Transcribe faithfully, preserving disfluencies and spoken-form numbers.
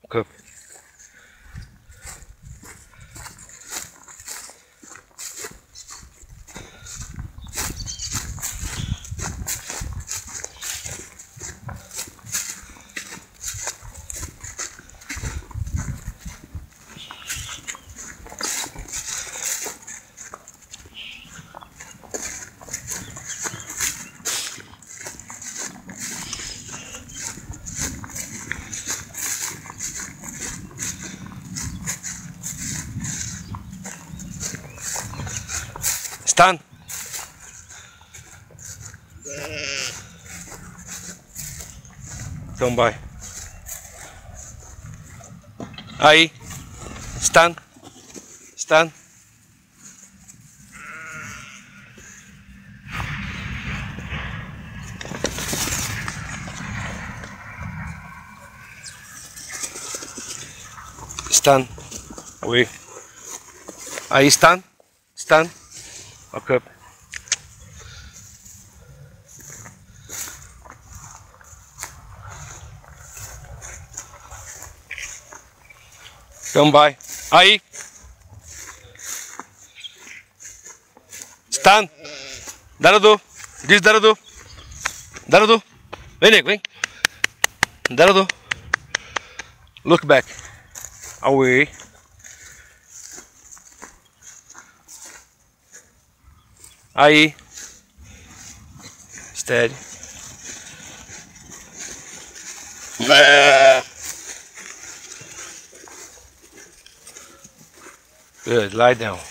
Cup. Stand. Então vai. Aí. Stand. Stand. Stand. Away. Aí stand. Stand. Ok. Então vai. Aí. Stand. Darado. Diz Darado. Darado. Vem, nego, vem. Darado. Look back. Away. Aí. Steady. Good, lie down.